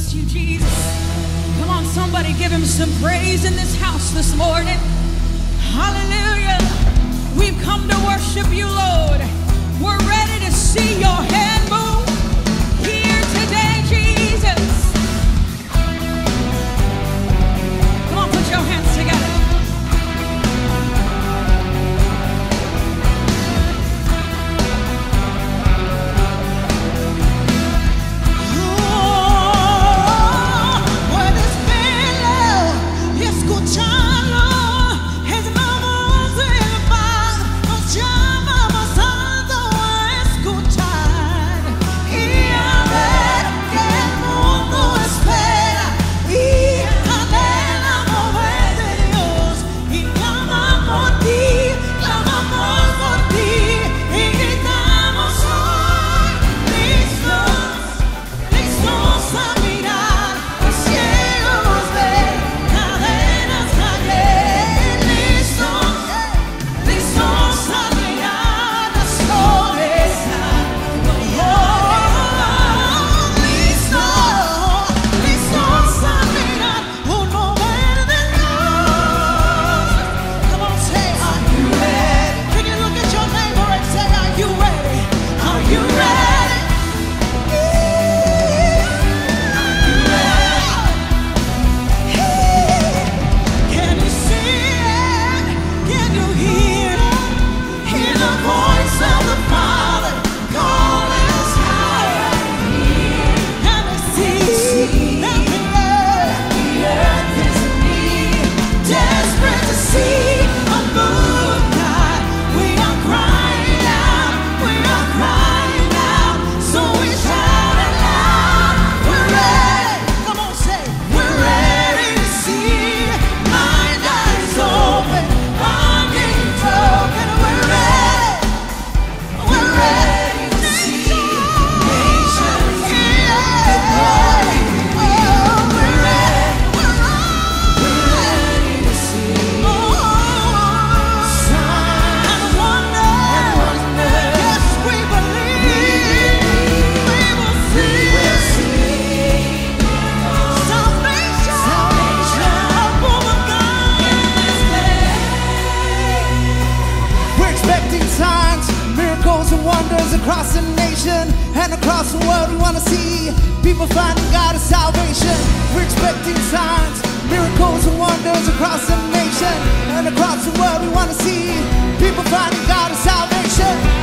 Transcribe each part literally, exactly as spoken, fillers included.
trust you, Jesus. Come on, somebody give him some praise in this house this morning. Hallelujah. We've come to worship you, Lord. We're ready to see your hand move here today, Jesus. Come on, put your hands together. Across the nation and across the world, we want to see people finding God of salvation. We're expecting signs, miracles and wonders across the nation and across the world. We want to see people finding God of salvation.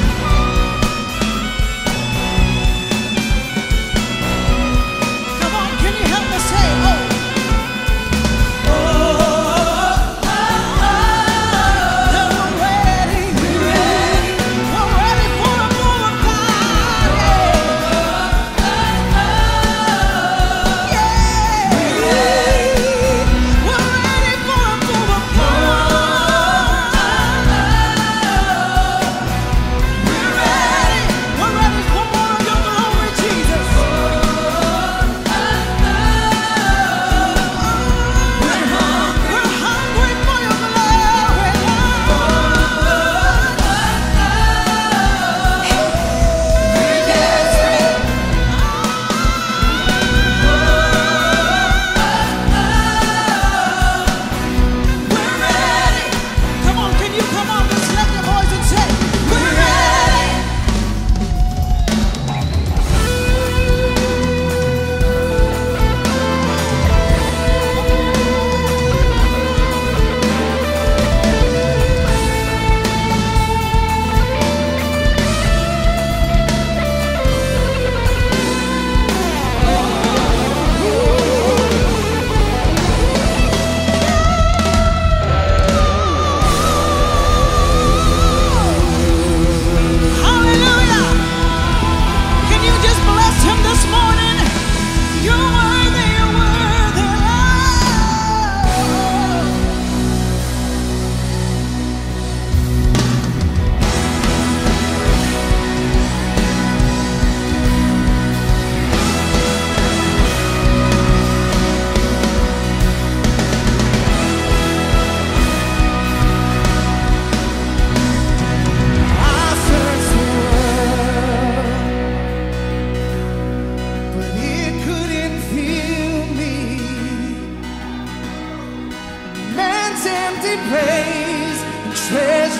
Come on,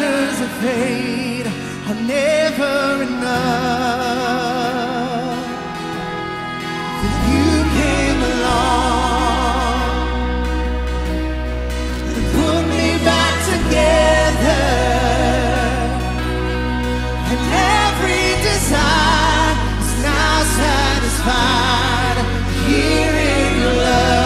treasures of fate are never enough. Then you came along and put me back together, and every desire is now satisfied here in your love.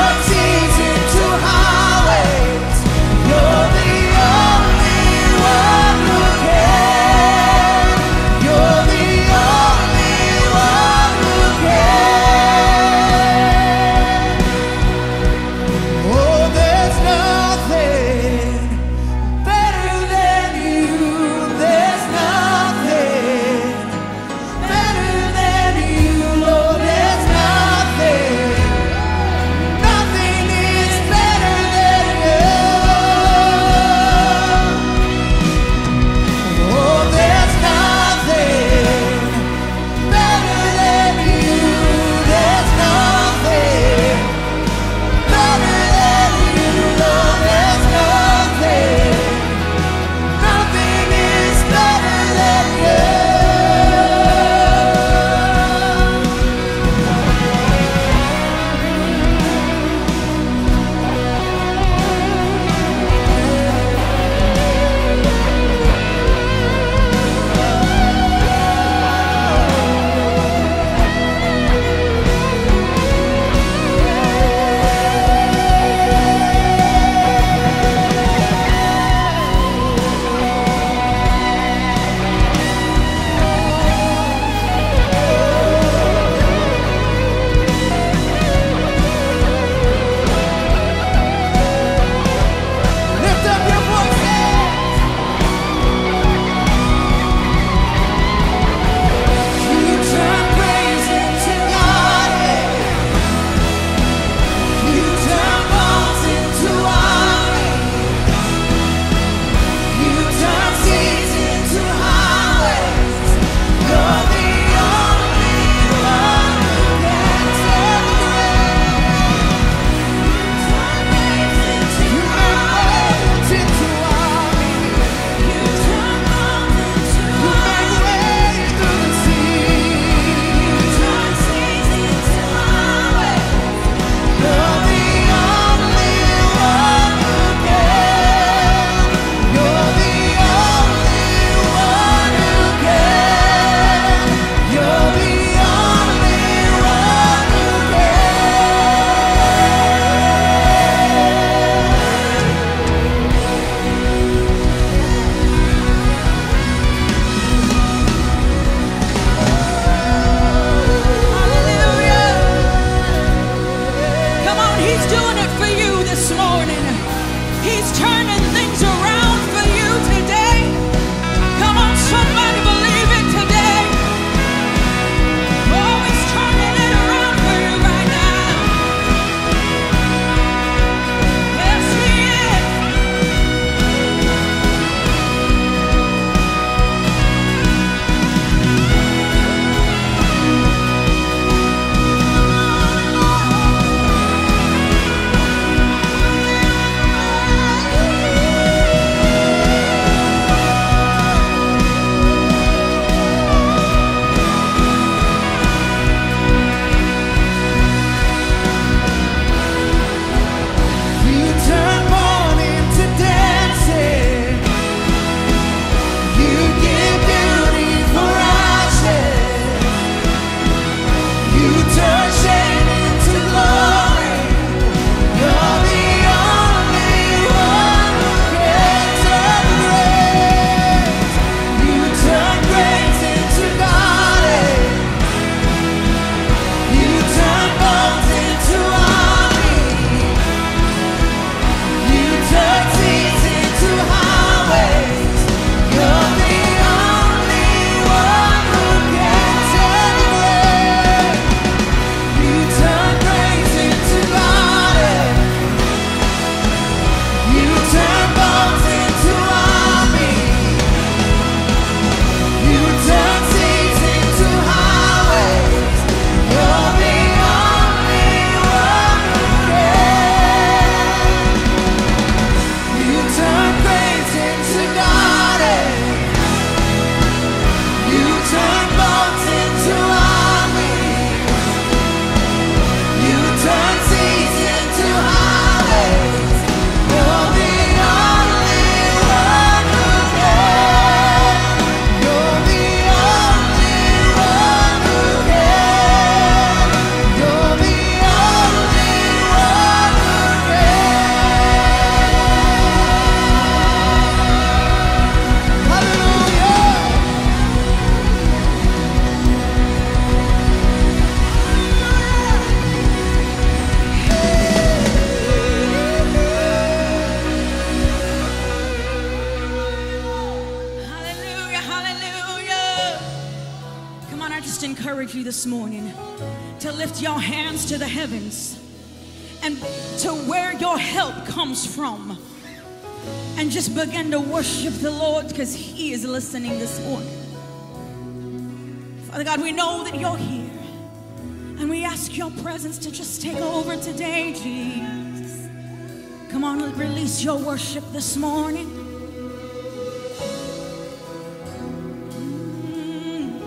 Turn seas into highways. You're the only one. encourage you this morning to lift your hands to the heavens and to where your help comes from, and just begin to worship the Lord, because He is listening this morning. Father God, we know that you're here, and we ask your presence to just take over today, Jesus. Come on, release your worship this morning. Mm.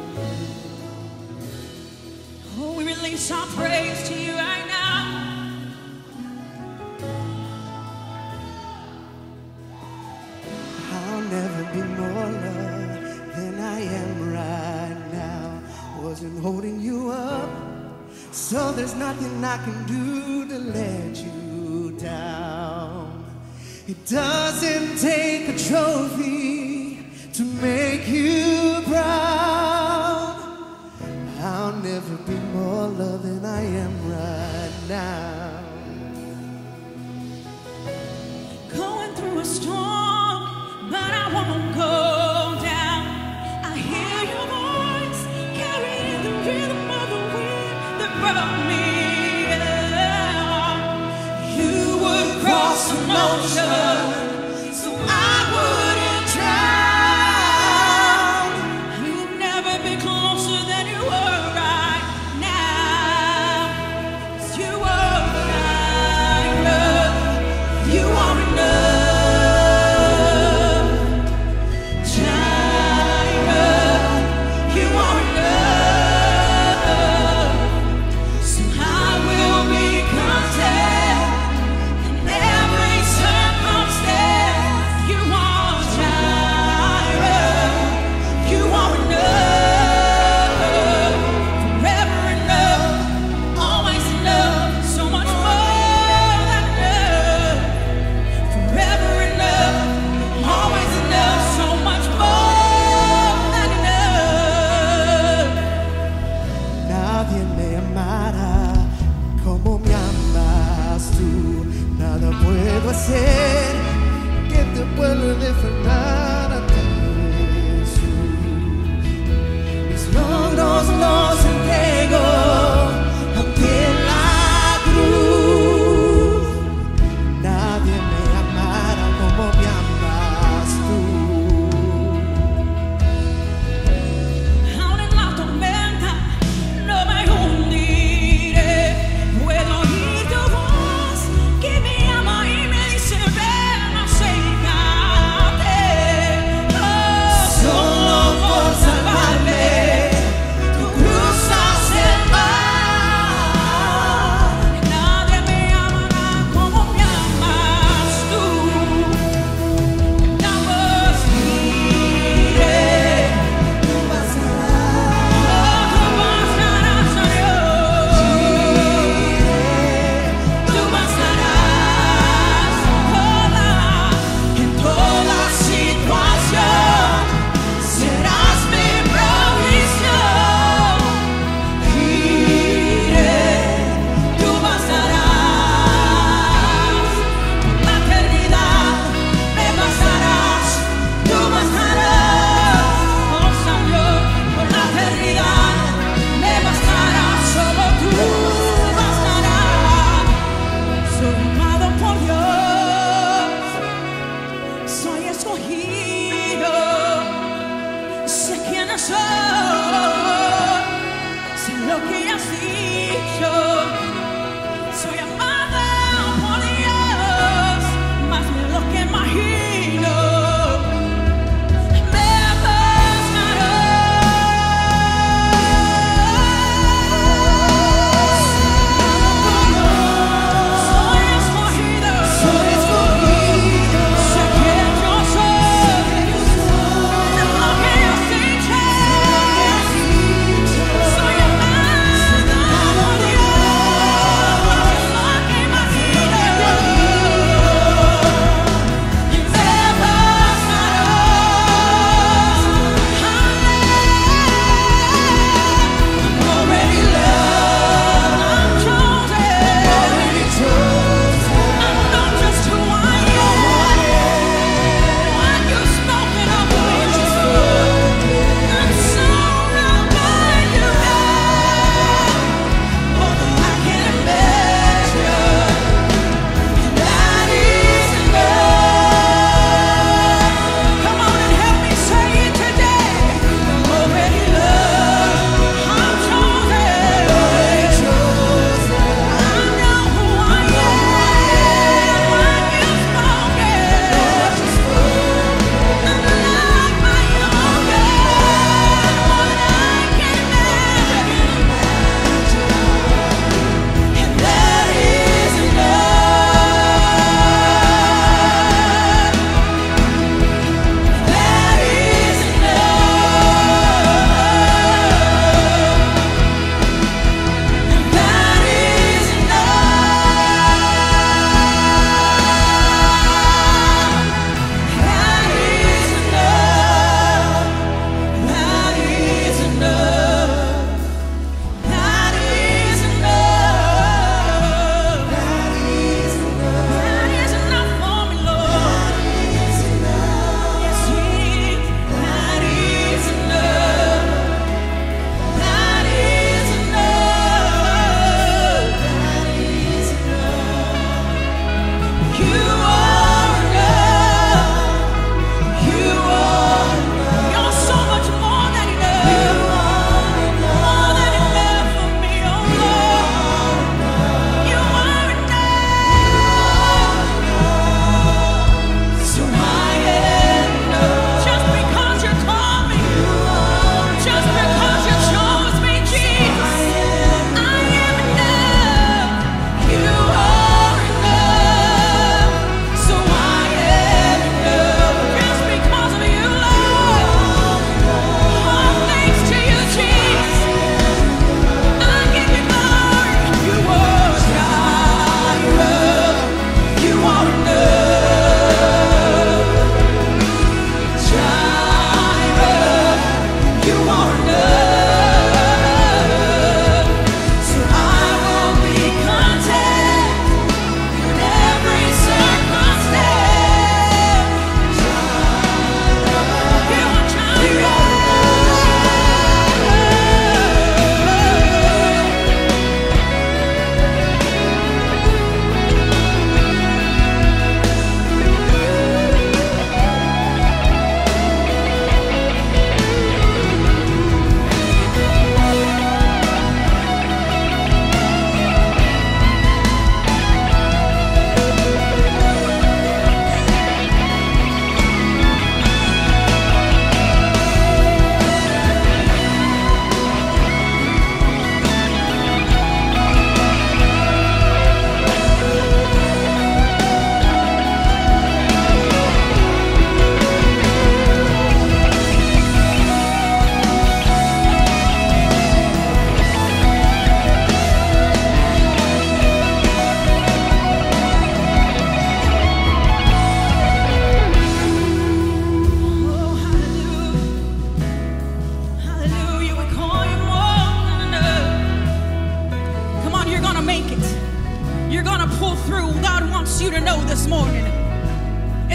Oh, we release our praise to you right now. I'll never be more loved than I am right now. Wasn't holding you up, so there's nothing I can do to let you down. It doesn't take a trophy to make you proud. I'll never be more loved than I am right now. Going through a storm, but I won't go down. I hear your voice carried in the rhythm of the wind that brought me down. You would cross an ocean so I wouldn't drown. You've never been closer than you were right now. 'Cause you are right, love. You are enough.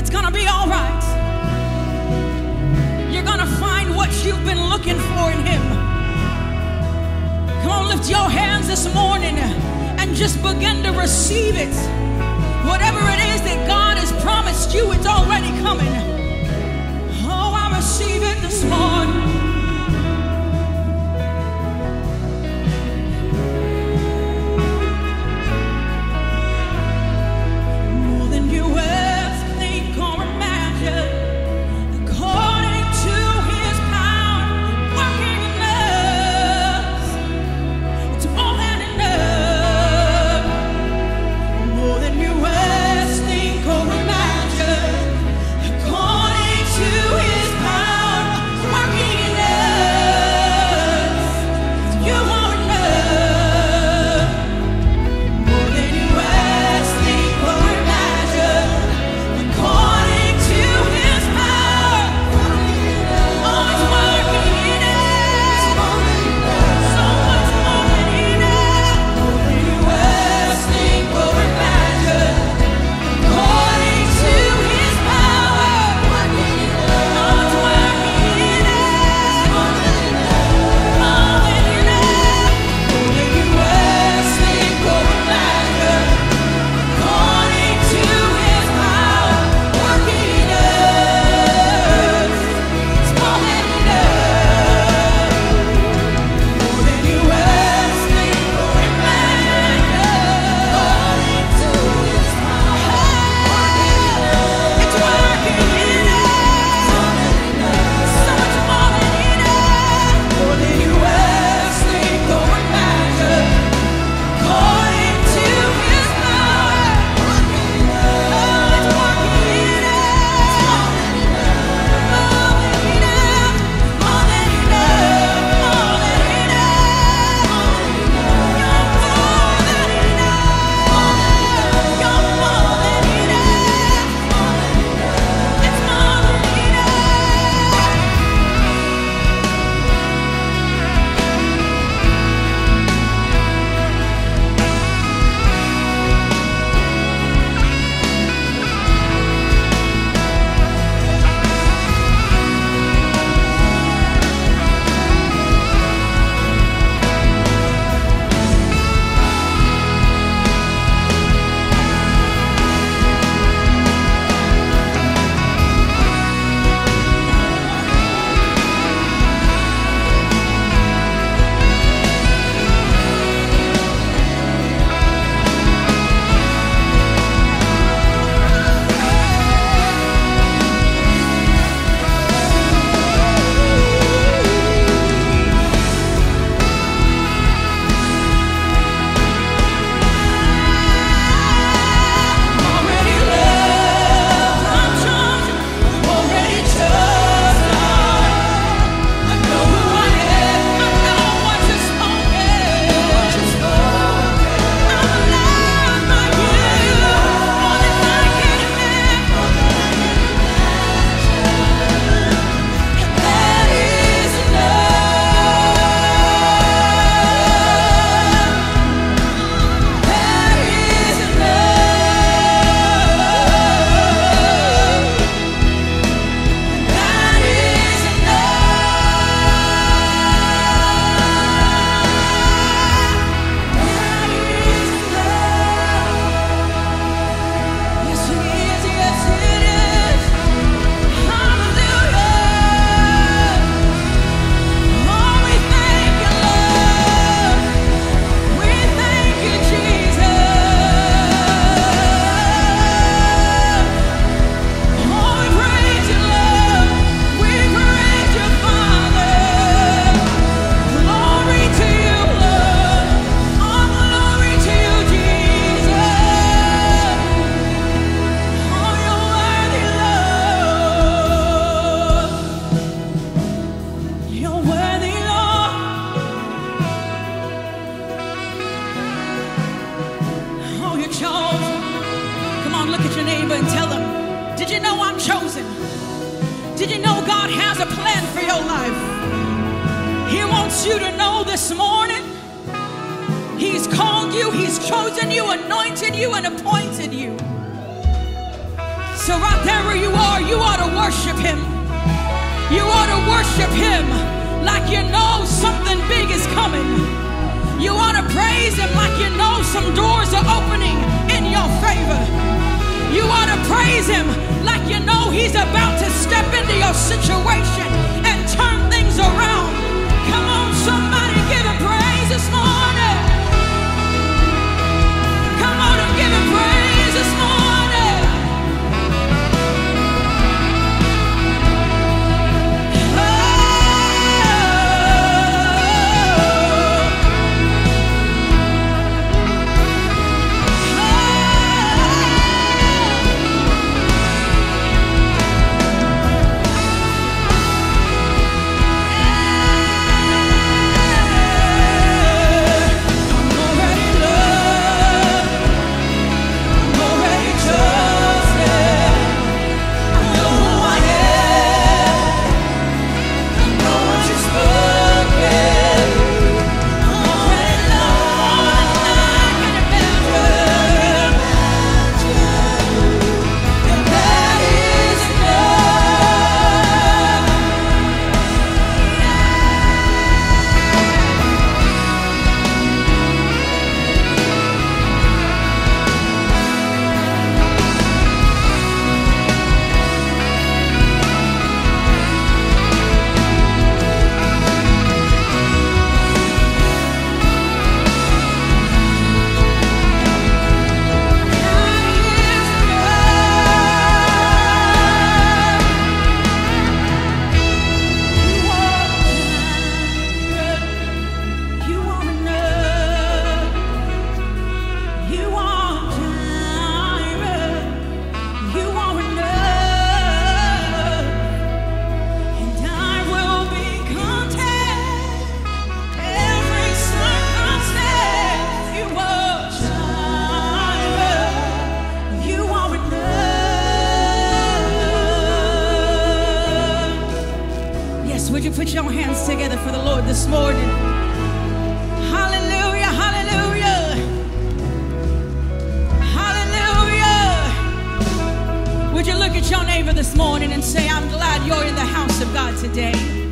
It's gonna be all right. You're gonna find what you've been looking for in Him. Come on, lift your hands this morning and just begin to receive it. Whatever it is that God has promised you, it's already coming. Oh, I receive it this morning. Did you know God has a plan for your life? He wants you to know this morning He's called you, He's chosen you, anointed you, and appointed you. So right there where you are, you ought to worship him. You ought to worship him like you know something big is coming. You ought to praise him like you know some doors are opening in your favor. You ought to praise him like you know he's about to step into your situation and turn things around. Come on, somebody, give him praise this morning. Come on and give him praise this morning. Would you put your hands together for the Lord this morning? Hallelujah, hallelujah, hallelujah. Would you look at your neighbor this morning and say, I'm glad you're in the house of God today.